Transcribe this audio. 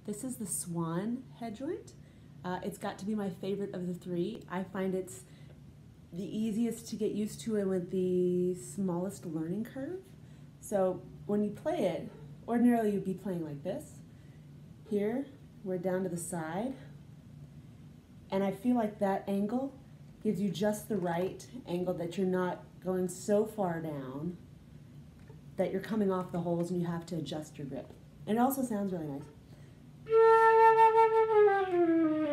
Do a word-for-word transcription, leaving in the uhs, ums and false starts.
This is the Swan head joint. Uh, it's got to be my favorite of the three. I find it's the easiest to get used to and with the smallest learning curve. So when you play it, ordinarily you'd be playing like this. Here, we're down to the side. And I feel like that angle gives you just the right angle that you're not going so far down that you're coming off the holes and you have to adjust your grip. And it also sounds really nice.